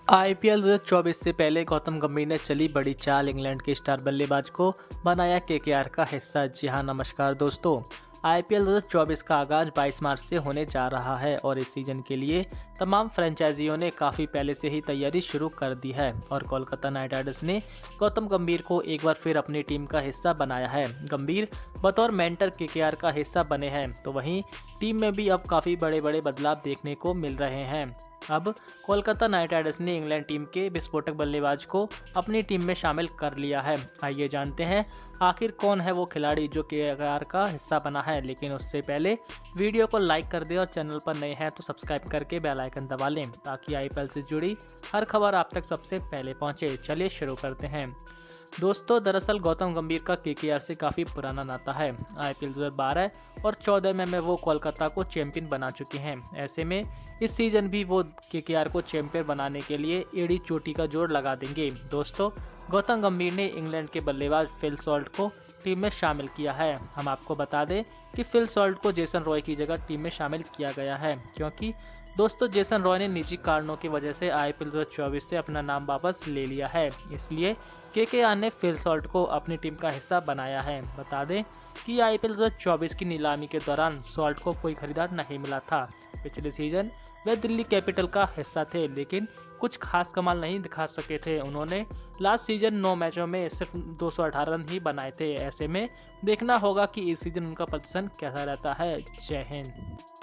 IPL 2024 से पहले गौतम गंभीर ने चली बड़ी चाल इंग्लैंड के स्टार बल्लेबाज को बनाया केकेआर का हिस्सा। जी हां, नमस्कार दोस्तों। आईपीएल 2024 का आगाज 22 मार्च से होने जा रहा है और इस सीजन के लिए तमाम फ्रेंचाइजियों ने काफ़ी पहले से ही तैयारी शुरू कर दी है और कोलकाता नाइट राइडर्स ने गौतम गंभीर को एक बार फिर अपनी टीम का हिस्सा बनाया है। गंभीर बतौर मेंटर केकेआर का हिस्सा बने हैं, तो वहीं टीम में भी अब काफ़ी बड़े बड़े बदलाव देखने को मिल रहे हैं। अब कोलकाता नाइट राइडर्स ने इंग्लैंड टीम के विस्फोटक बल्लेबाज को अपनी टीम में शामिल कर लिया है। आइए जानते हैं आखिर कौन है वो खिलाड़ी जो केकेआर का हिस्सा बना है। लेकिन उससे पहले वीडियो को लाइक कर दें और चैनल पर नए हैं तो सब्सक्राइब करके बेल आइकन दबा लें ताकि आईपीएल से जुड़ी हर खबर आप तक सबसे पहले पहुंचे। चलिए शुरू करते हैं। दोस्तों, दरअसल गौतम गंभीर का केकेआर से काफ़ी पुराना नाता है। आईपीएल 2012 और 14 में वो कोलकाता को चैंपियन बना चुके हैं। ऐसे में इस सीजन भी वो केकेआर को चैंपियन बनाने के लिए एड़ी चोटी का जोड़ लगा देंगे। दोस्तों, गौतम गंभीर ने इंग्लैंड के बल्लेबाज फिल सॉल्ट को टीम में शामिल किया है। हम आपको बता दें कि फिल सॉल्ट को जेसन रॉय की जगह टीम में शामिल किया गया है, क्योंकि दोस्तों जेसन रॉय ने निजी कारणों की वजह से आईपीएल 2024 से अपना नाम वापस ले लिया है। इसलिए केकेआर ने फिल सॉल्ट को अपनी टीम का हिस्सा बनाया है। बता दें कि आईपीएल 2024 की नीलामी के दौरान सॉल्ट को कोई खरीदार नहीं मिला था। पिछले सीजन वे दिल्ली कैपिटल का हिस्सा थे, लेकिन कुछ खास कमाल नहीं दिखा सके थे। उन्होंने लास्ट सीजन 9 मैचों में सिर्फ 218 रन ही बनाए थे। ऐसे में देखना होगा कि इस सीजन उनका प्रदर्शन कैसा रहता है। जय हिंद।